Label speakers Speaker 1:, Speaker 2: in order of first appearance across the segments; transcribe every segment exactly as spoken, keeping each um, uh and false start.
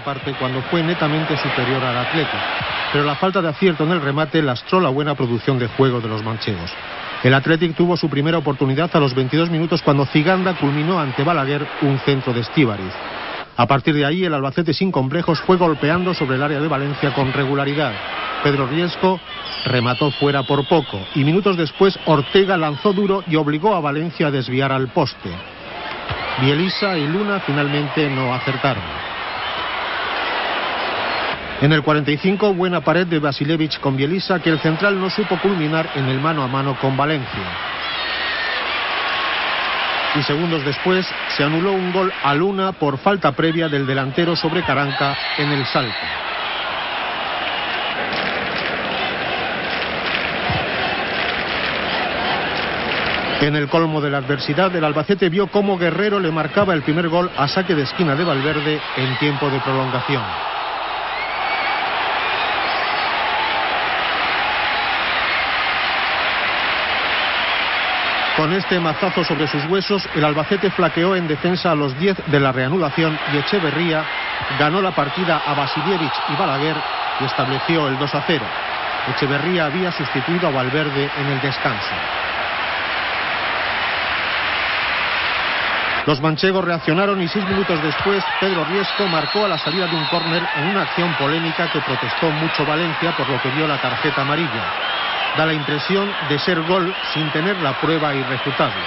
Speaker 1: parte cuando fue netamente superior al Athletic, pero la falta de acierto en el remate lastró la buena producción de juego de los manchegos. El Athletic tuvo su primera oportunidad a los veintidós minutos cuando Ziganda culminó ante Balaguer un centro de Estíbariz. A partir de ahí el Albacete sin complejos fue golpeando sobre el área de Valencia con regularidad. Pedro Riesco remató fuera por poco y minutos después Ortega lanzó duro y obligó a Valencia a desviar al poste. Bielisa y Luna finalmente no acertaron. En el cuarenta y cinco, buena pared de Vasilevich con Bielisa, que el central no supo culminar en el mano a mano con Valencia. Y segundos después se anuló un gol a Luna por falta previa del delantero sobre Caranca en el Salto. En el colmo de la adversidad, el Albacete vio cómo Guerrero le marcaba el primer gol a saque de esquina de Valverde en tiempo de prolongación. Con este mazazo sobre sus huesos, el Albacete flaqueó en defensa a los diez de la reanudación y Echeverría ganó la partida a Vasilevich y Balaguer y estableció el dos a cero. Echeverría había sustituido a Valverde en el descanso. Los manchegos reaccionaron y seis minutos después Pedro Riesco marcó a la salida de un córner en una acción polémica que protestó mucho Valencia, por lo que dio la tarjeta amarilla. Da la impresión de ser gol sin tener la prueba irrefutable.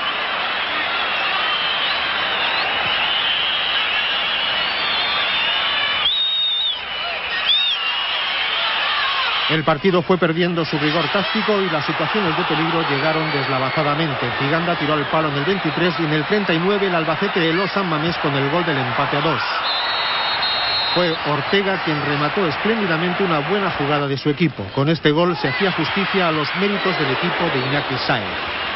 Speaker 1: El partido fue perdiendo su rigor táctico y las situaciones de peligro llegaron deslavazadamente. Ziganda tiró al palo en el veintitrés y en el treinta y nueve el Albacete heló San Mamés con el gol del empate a dos. Fue Ortega quien remató espléndidamente una buena jugada de su equipo. Con este gol se hacía justicia a los méritos del equipo de Iñaki Sáez.